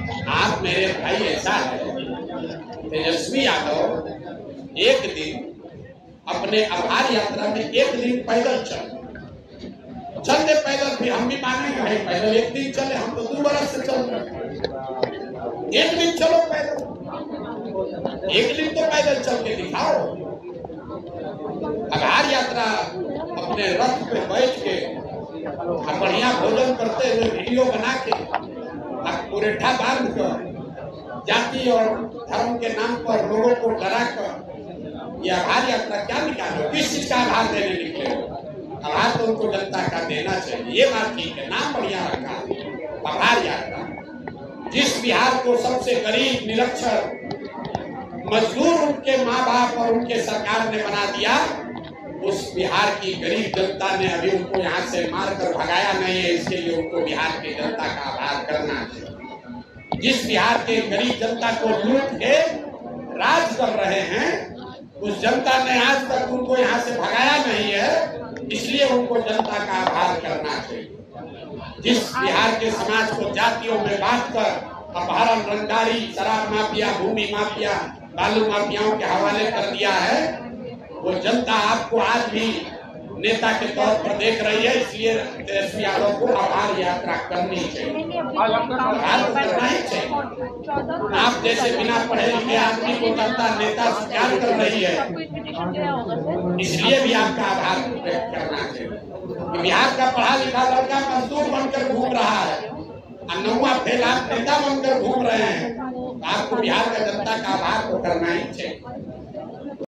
आप मेरे भाई ऐसा है, तेजस्वी यादव एक दिन अपने आभार यात्रा में एक दिन पैदल चलते पैदल भी हम भी मानेंगे भाई, पैदल एक दिन चले, हम तो 2 बरस से चल रहे हैं। एक दिन चलो पैदल, एक दिन तो पैदल चल के दिखाओ। आभार यात्रा अपने रथ पे बैठ के बढ़िया भोजन करते हुए वीडियो बना के पुरेठा बांध कर जाति और धर्म के नाम पर लोगों को डरा कर यह आभार यात्रा क्या निकालो? किस चीज का आभार देने निकले हो? आभार तो उनको जनता का देना चाहिए, ये बात ठीक है, नाम बढ़िया रखा आभार यात्रा। जिस बिहार को सबसे गरीब, निरक्षर, मजदूर उनके माँ बाप और उनके सरकार ने बना दिया, उस बिहार की गरीब जनता ने अभी उनको यहाँ से मारकर भगाया नहीं है, इसके लिए उनको बिहार की जनता का आभार करना चाहिए। जिस बिहार के गरीब जनता को लूट के राज कर रहे हैं, उस जनता ने आज तक उनको यहाँ से भगाया नहीं है, इसलिए उनको जनता का आभार करना चाहिए। जिस बिहार के समाज को जातियों में बांटकर अपहरण, रंगदारी, शराब माफिया, भूमि माफिया, बालू माफियाओं के हवाले कर दिया है, वो जनता आपको आज भी नेता के तौर पर देख रही है, इसलिए तेजस्वी यादव को आभार यात्रा करनी चाहिए, आभार तो करना ही चाहिए। आप जैसे बिना पढ़े लिखे आदमी को जनता नेता स्वीकार कर रही है, इसलिए भी आपका आभार व्यक्त करना चाहिए। बिहार का पढ़ा लिखा लड़का मजदूर बनकर घूम रहा है, 9वां फेल आप नेता बनकर घूम रहे हैं, आपको बिहार का जनता का आभार तो करना ही चाहिए।